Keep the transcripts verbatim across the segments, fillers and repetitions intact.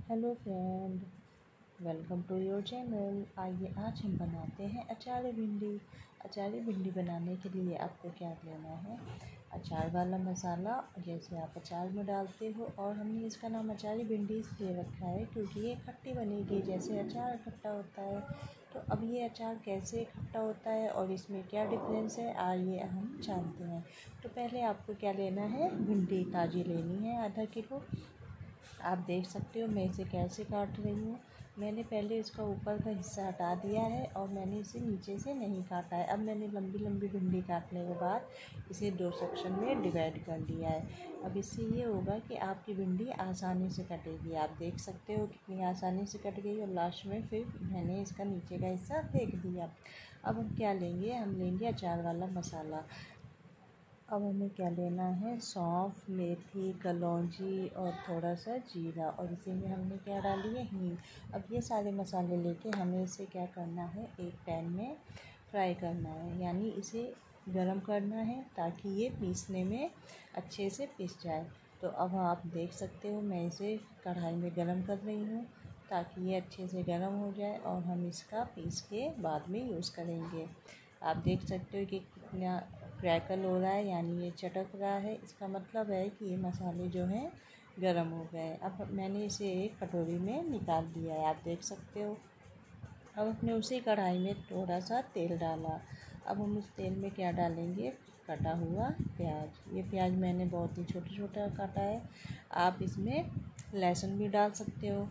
Hello friend, welcome to your channel. आइए आज हम बनाते हैं अचारी भिंडी। अचारी भिंडी बनाने के लिए आपको क्या लेना है, अचार वाला मसाला जैसे आप अचार में डालते हो। और हमने इसका नाम अचारी भिंडी इसलिए रखा है क्योंकि ये खट्टी बनेगी जैसे अचार खट्टा होता है। तो अब ये अचार कैसे खट्टा होता है और इसमें क्या डिफरेंस है आइए हम जानते हैं। तो पहले आपको क्या लेना है, भिंडी ताज़ी लेनी है आधा किलो। आप देख सकते हो मैं इसे कैसे काट रही हूँ। मैंने पहले इसका ऊपर का हिस्सा हटा दिया है और मैंने इसे नीचे से नहीं काटा है। अब मैंने लंबी लंबी भिंडी काटने के बाद इसे दो सेक्शन में डिवाइड कर दिया है। अब इससे ये होगा कि आपकी भिंडी आसानी से कटेगी। आप देख सकते हो कितनी आसानी से कट गई और लास्ट में फिर मैंने इसका नीचे का हिस्सा फेंक दिया। अब हम क्या लेंगे, हम लेंगे अचार वाला मसाला। अब हमें क्या लेना है, सौंफ, मेथी, कलौंजी और थोड़ा सा जीरा, और इसी में हमने क्या डाली है, हींग। अब ये सारे मसाले लेके हमें इसे क्या करना है, एक पैन में फ्राई करना है, यानी इसे गरम करना है ताकि ये पीसने में अच्छे से पिस जाए। तो अब आप देख सकते हो मैं इसे कढ़ाई में गरम कर रही हूँ ताकि ये अच्छे से गरम हो जाए और हम इसका पीस के बाद में यूज़ करेंगे। आप देख सकते हो कि कितना क्रैकल हो रहा है, यानी ये चटक रहा है। इसका मतलब है कि ये मसाले जो हैं गरम हो गए। अब मैंने इसे एक कटोरी में निकाल दिया है, आप देख सकते हो। अब अपने उसी कढ़ाई में थोड़ा सा तेल डाला। अब हम उस तेल में क्या डालेंगे, कटा हुआ प्याज। ये प्याज मैंने बहुत ही छोटा छोटा काटा है। आप इसमें लहसुन भी डाल सकते हो।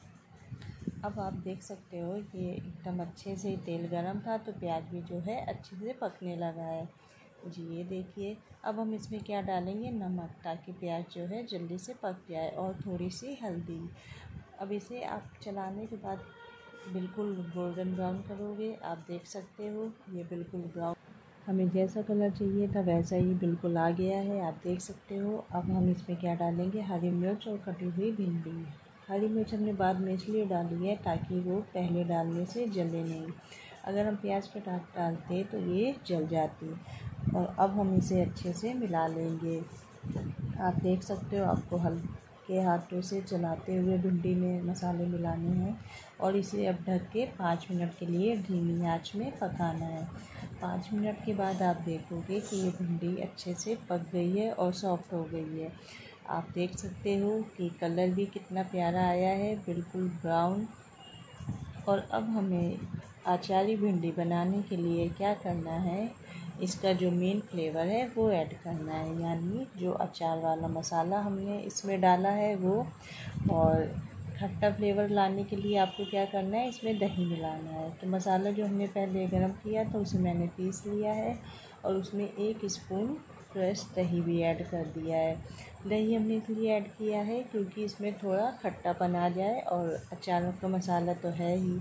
अब आप देख सकते हो कि एकदम अच्छे से तेल गरम था तो प्याज भी जो है अच्छे से पकने लगा है जी, ये देखिए। अब हम इसमें क्या डालेंगे, नमक, ताकि प्याज जो है जल्दी से पक जाए, और थोड़ी सी हल्दी। अब इसे आप चलाने के बाद बिल्कुल गोल्डन ब्राउन करोगे। आप देख सकते हो ये बिल्कुल ब्राउन, हमें जैसा कलर चाहिए था वैसा ही बिल्कुल आ गया है, आप देख सकते हो। अब हम इसमें क्या डालेंगे, हरी मिर्च और कटी हुई भिंडी। हरी मिर्च हमने बाद में इसलिए डाली है ताकि वो पहले डालने से जले नहीं। अगर हम प्याज के साथ डालते तो ये जल जाती। और अब हम इसे अच्छे से मिला लेंगे। आप देख सकते हो आपको हल्के हाथों से चलाते हुए भिंडी में मसाले मिलाने हैं, और इसे अब ढक के पाँच मिनट के लिए धीमी आंच में पकाना है। पाँच मिनट के बाद आप देखोगे कि ये भिंडी अच्छे से पक गई है और सॉफ्ट हो गई है। आप देख सकते हो कि कलर भी कितना प्यारा आया है, बिल्कुल ब्राउन। और अब हमें अचारी भिंडी बनाने के लिए क्या करना है, इसका जो मेन फ्लेवर है वो ऐड करना है, यानी जो अचार वाला मसाला हमने इसमें डाला है वो। और खट्टा फ्लेवर लाने के लिए आपको क्या करना है, इसमें दही मिलाना है। तो मसाला जो हमने पहले गरम किया था उसे मैंने पीस लिया है और उसमें एक स्पून फ्रेश दही भी ऐड कर दिया है। दही हमने इसलिए ऐड किया है क्योंकि इसमें थोड़ा खट्टापन आ जाए, और अचार का मसाला तो है ही।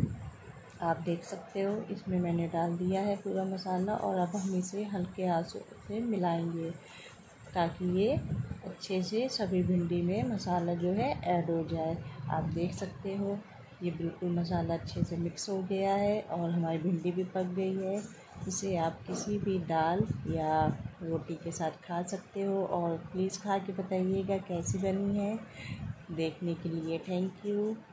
आप देख सकते हो इसमें मैंने डाल दिया है पूरा मसाला, और अब हम इसे हल्के हाथों से मिलाएंगे ताकि ये अच्छे से सभी भिंडी में मसाला जो है ऐड हो जाए। आप देख सकते हो ये बिल्कुल मसाला अच्छे से मिक्स हो गया है और हमारी भिंडी भी पक गई है। इसे आप किसी भी दाल या रोटी के साथ खा सकते हो, और प्लीज़ खा के बताइएगा कैसी बनी है। देखने के लिए थैंक यू।